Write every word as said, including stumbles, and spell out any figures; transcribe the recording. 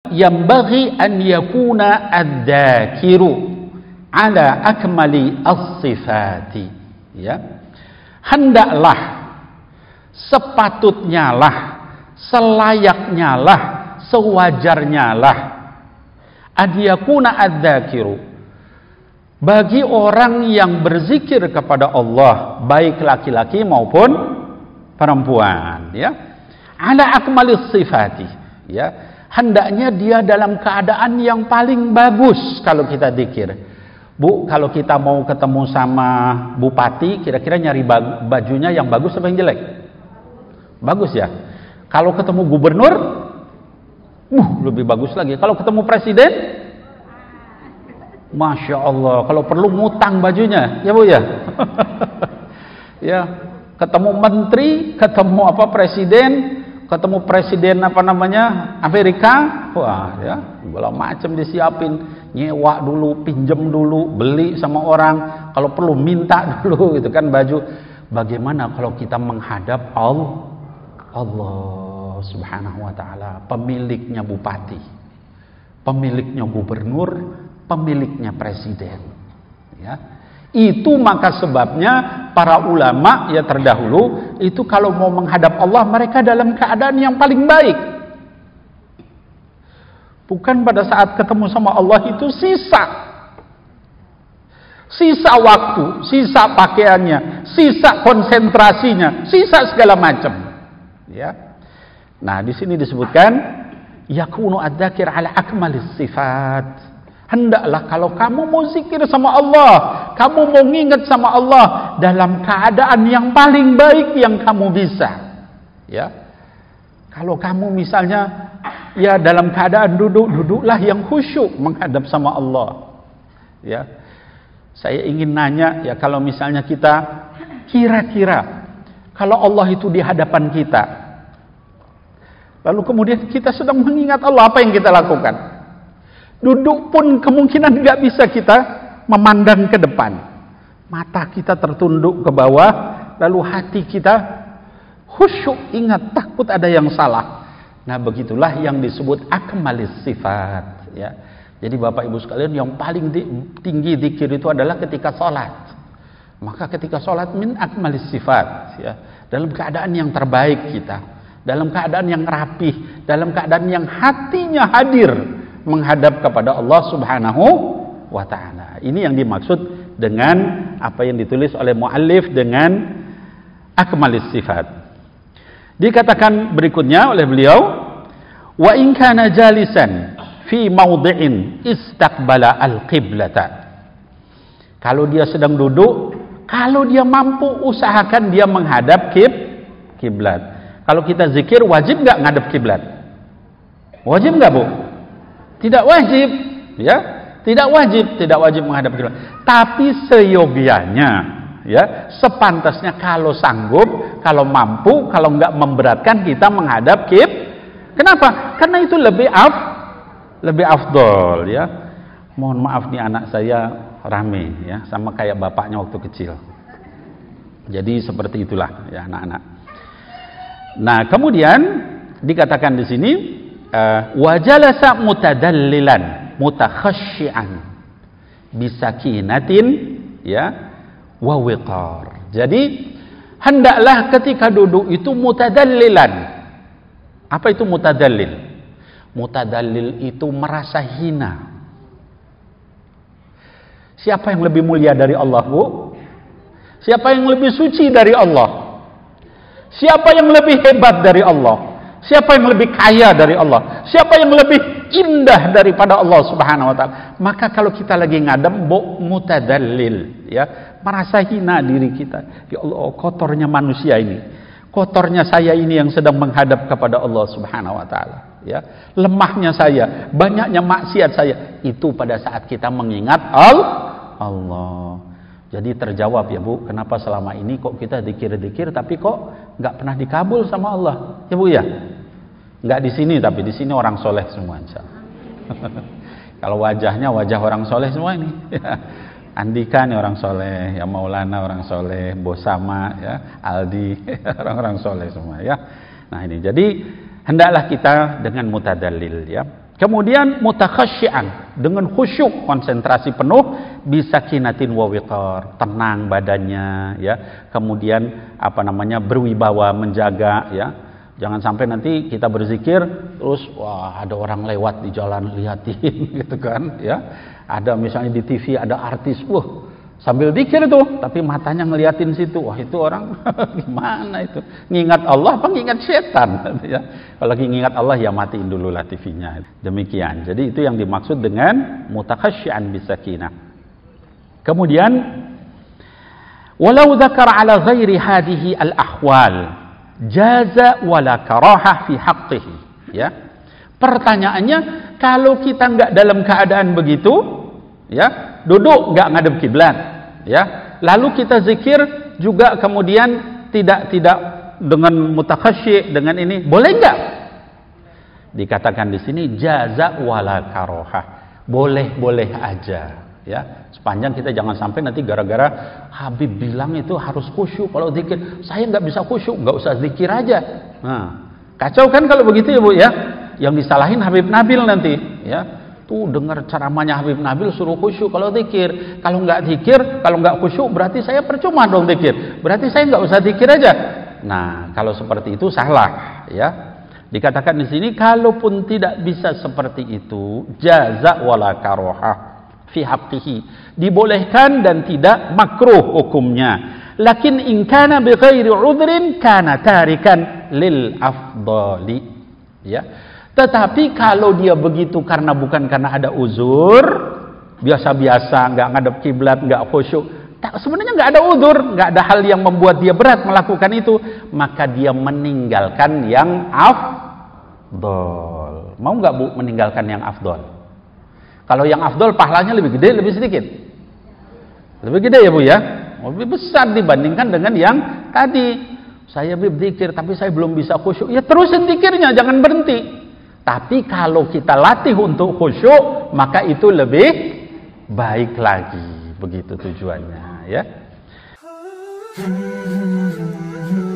Yambaghi an yakuna ad-dhakiru ala akmali as-sifati. Ya. Hendaklah, sepatutnya lah, selayaknya lah, sewajarnya lah, an yakuna ad-dhakiru, bagi orang yang berzikir kepada Allah, baik laki-laki maupun perempuan, ya, ala akmalis sifati, ya, hendaknya dia dalam keadaan yang paling bagus. Kalau kita zikir, Bu, kalau kita mau ketemu sama bupati, kira-kira nyari bajunya yang bagus apa yang jelek? Bagus ya. Kalau ketemu gubernur, uh, lebih bagus lagi. Kalau ketemu presiden, Masya Allah, kalau perlu ngutang bajunya, ya Bu ya. Ya, ketemu menteri, ketemu apa presiden, ketemu presiden apa namanya Amerika, wah ya, segala macam disiapin, nyewa dulu, pinjam dulu, beli sama orang, kalau perlu minta dulu, gitu kan baju. Bagaimana kalau kita menghadap Allah, Allah Subhanahu Wa Taala, pemiliknya bupati, pemiliknya gubernur, pemiliknya presiden, ya. Itu maka sebabnya para ulama ya terdahulu itu kalau mau menghadap Allah, mereka dalam keadaan yang paling baik. Bukan pada saat ketemu sama Allah itu sisa sisa waktu, sisa pakaiannya, sisa konsentrasinya, sisa segala macam, ya. Nah, di sini disebutkan yakunu adzakir ala akmalis sifat. Hendaklah kalau kamu mau zikir sama Allah, kamu mau nginget sama Allah dalam keadaan yang paling baik yang kamu bisa, ya. Kalau kamu misalnya ya dalam keadaan duduk, duduklah yang khusyuk menghadap sama Allah, ya. Saya ingin nanya, ya, kalau misalnya kita kira-kira kalau Allah itu di hadapan kita, lalu kemudian kita sedang mengingat Allah, apa yang kita lakukan? Duduk pun kemungkinan nggak bisa kita memandang ke depan, mata kita tertunduk ke bawah, lalu hati kita khusyuk, ingat takut ada yang salah. Nah, begitulah yang disebut akmalis sifat, ya. Jadi Bapak Ibu sekalian, yang paling di, tinggi zikir itu adalah ketika sholat. Maka ketika sholat min akmalis sifat, ya, dalam keadaan yang terbaik kita, dalam keadaan yang rapih, dalam keadaan yang hatinya hadir menghadap kepada Allah Subhanahu wa Ta'ala. Ini yang dimaksud dengan apa yang ditulis oleh muallif dengan akmalis sifat. Dikatakan berikutnya oleh beliau, wa in kana jalisan fi mawdi'in istaqbala al-qiblata. Kalau dia sedang duduk, kalau dia mampu, usahakan dia menghadap kib kiblat. Kalau kita zikir, wajib nggak ngadep kiblat? Wajib nggak, Bu? Tidak wajib, ya, tidak wajib, tidak wajib menghadap kiblat. Tapi seyogianya, ya, sepantasnya kalau sanggup, kalau mampu, kalau nggak memberatkan kita menghadap kib. Kenapa? Karena itu lebih af, lebih afdol, ya. Mohon maaf nih, anak saya rame, ya, sama kayak bapaknya waktu kecil. Jadi seperti itulah, ya, anak-anak. Nah, kemudian dikatakan di sini, Uh, wajalasa mutadallilan mutakhasyian bisakinatin, ya, wa wiqar. Jadi hendaklah ketika duduk itu mutadallilan. Apa itu mutadallil? Mutadallil itu merasa hina. Siapa yang lebih mulia dari Allah, Bu? Siapa yang lebih suci dari Allah? Siapa yang lebih hebat dari Allah? Siapa yang lebih kaya dari Allah? Siapa yang lebih indah daripada Allah Subhanahu wa Ta'ala? Maka kalau kita lagi ngadem, bo mutadallil, ya, merasa hina diri kita. Ya Allah, kotornya manusia ini, kotornya saya ini yang sedang menghadap kepada Allah Subhanahu wa Ta'ala, ya. Lemahnya saya, banyaknya maksiat saya. Itu pada saat kita mengingat Allah. Jadi terjawab, ya Bu, kenapa selama ini kok kita dikir-dikir tapi kok nggak pernah dikabul sama Allah, ya Bu, ya? Nggak di sini, tapi di sini orang soleh semua, insyaallah. Kalau wajahnya wajah orang soleh semua ini. Andika nih orang soleh, ya, Maulana orang soleh, Bosama, ya, Aldi, orang-orang soleh semua, ya. Nah ini, jadi hendaklah kita dengan mutadallil, ya. Kemudian mutakhasyian, dengan khusyuk, konsentrasi penuh, bisa kinatin wa wiqar, tenang badannya, ya. Kemudian apa namanya, berwibawa, menjaga, ya. Jangan sampai nanti kita berzikir terus wah ada orang lewat di jalan liatin gitu kan, ya. Ada misalnya di T V ada artis, wah sambil zikir tuh, tapi matanya ngeliatin situ. Wah itu orang gimana itu? Ngingat Allah apa ngingat setan? Ya. Kalau lagi ngingat Allah ya matiin dulu lah T V-nya. Demikian. Jadi itu yang dimaksud dengan mutakhasyian bisakinah. Kemudian walau dzakara ala ghairi hadhihi al-ahwal jaza wala karahah fi haqqihi. Ya. Pertanyaannya, kalau kita enggak dalam keadaan begitu, ya, duduk nggak ngadep kiblat, ya, lalu kita zikir juga kemudian tidak tidak dengan mutakhasyi, dengan ini boleh nggak? Dikatakan di sini jaza wala karohah, boleh boleh aja, ya, sepanjang kita jangan sampai nanti gara-gara Habib bilang itu harus khusyuk kalau zikir, saya nggak bisa khusyuk, nggak usah zikir aja. Nah, kacau kan kalau begitu ya Bu, ya, yang disalahin Habib Nabil nanti, ya. Tuh dengar ceramahnya Habib Nabil suruh khusyuk kalau zikir. Kalau nggak zikir, kalau nggak khusyuk berarti saya percuma dong zikir. Berarti saya nggak usah zikir aja. Nah, kalau seperti itu salah, ya. Dikatakan di sini kalaupun tidak bisa seperti itu, jaza wala karohah fi haqqihi. Dibolehkan dan tidak makruh hukumnya. Lakin in kana bi ghairi udhrin kana tarikan lil afdali. Ya. Tetapi kalau dia begitu karena bukan karena ada uzur, biasa-biasa, nggak ngadep kiblat, nggak khusyuk, tak, sebenarnya nggak ada uzur, nggak ada hal yang membuat dia berat melakukan itu, maka dia meninggalkan yang afdol. Mau nggak Bu meninggalkan yang afdol? Kalau yang afdol pahalanya lebih gede, lebih sedikit? Lebih gede ya Bu ya? Lebih besar dibandingkan dengan yang tadi. Saya berzikir tapi saya belum bisa khusyuk, ya terusin zikirnya, jangan berhenti. Tapi kalau kita latih untuk khusyuk, maka itu lebih baik lagi. Begitu tujuannya, ya.